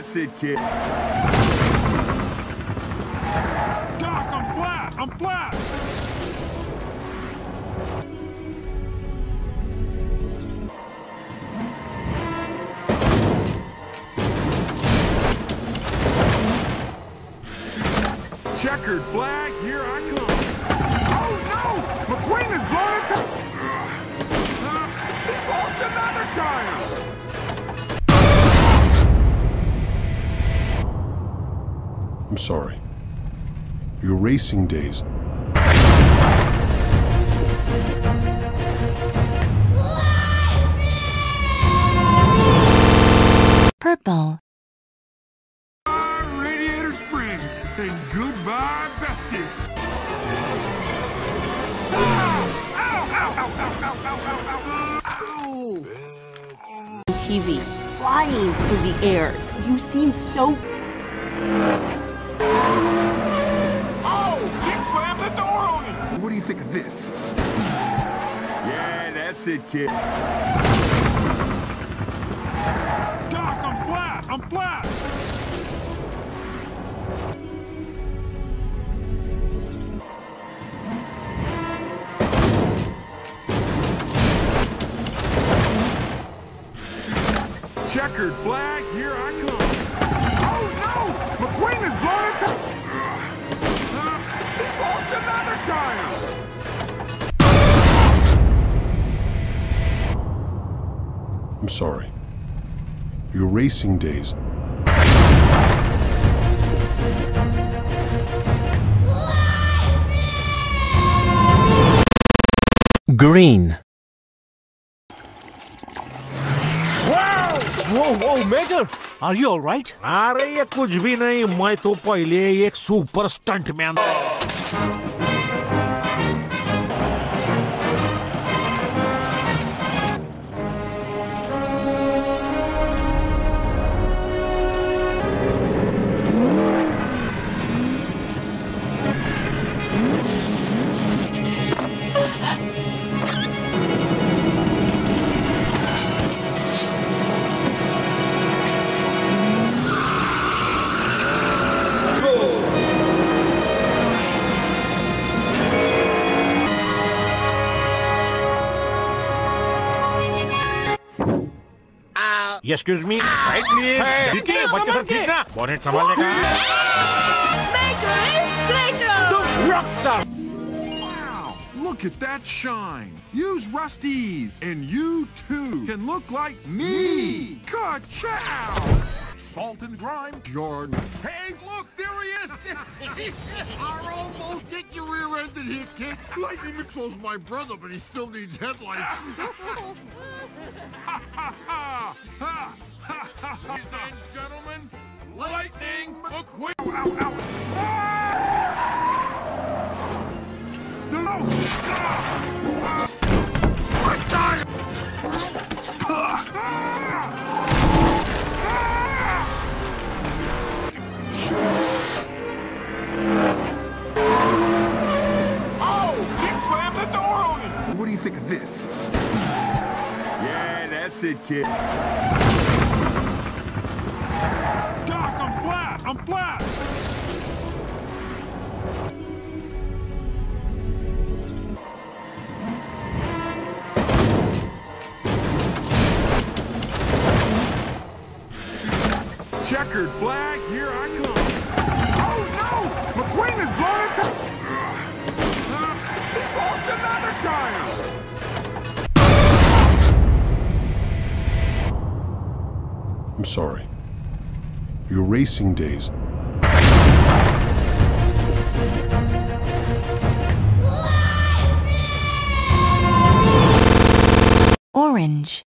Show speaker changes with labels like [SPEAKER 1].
[SPEAKER 1] that's it, kid.
[SPEAKER 2] Doc, I'm flat! I'm flat!
[SPEAKER 1] Checkered flag, here I come. Oh no! McQueen is blown into... he's lost another tire!
[SPEAKER 3] I'm sorry. Your racing days...
[SPEAKER 4] Purple.
[SPEAKER 2] Radiator Springs, and goodbye, Bessie.
[SPEAKER 5] TV, flying through the air. You seemed so...
[SPEAKER 1] Oh! Kick slammed the door on him! What do you think of this? Yeah, that's it, kid.
[SPEAKER 2] Doc, I'm flat! I'm flat!
[SPEAKER 1] Checkered flag, here I come. Oh no! McQueen is blown into... he's lost another tire!
[SPEAKER 3] I'm sorry. Your racing days...
[SPEAKER 6] Green.
[SPEAKER 7] वो major, are you alright?
[SPEAKER 8] अरे ये कुछ भी नहीं, मैं तो पहले एक super stunt man. Excuse me, side please. देखिए बच्चे सब ठीक ना? बोनेट संभालने का।
[SPEAKER 1] Wow! Look at that shine! Use Rusty's, and you too can look like me! Ka-chow! Salt and grime, Jordan. Hey, look, there he is!
[SPEAKER 9] I'll almost get your rear-ended here, kid. Lightning McSwell's my brother, but he still needs headlights.
[SPEAKER 1] Ladies and gentlemen, Lightning McQueen! Ow, ow, ow! No! I died! Oh! Kick slammed the door on him! What do you think of this? Yeah, that's it, kid.
[SPEAKER 2] Doc, I'm flat! I'm flat!
[SPEAKER 1] Checkered flag, here I come. Oh no! McQueen is blown into... he's lost another tire!
[SPEAKER 3] I'm sorry. Your racing days...
[SPEAKER 4] Orange.